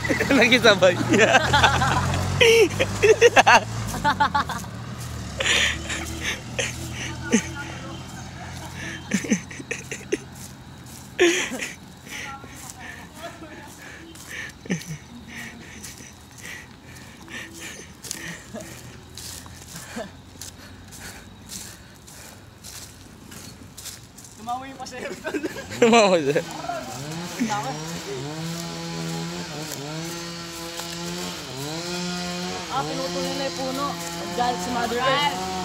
Nakisabay. Tumawa yung pasero. Tumawa siya. Pinutuloy na yung puno. Naggalit si Mother Earth.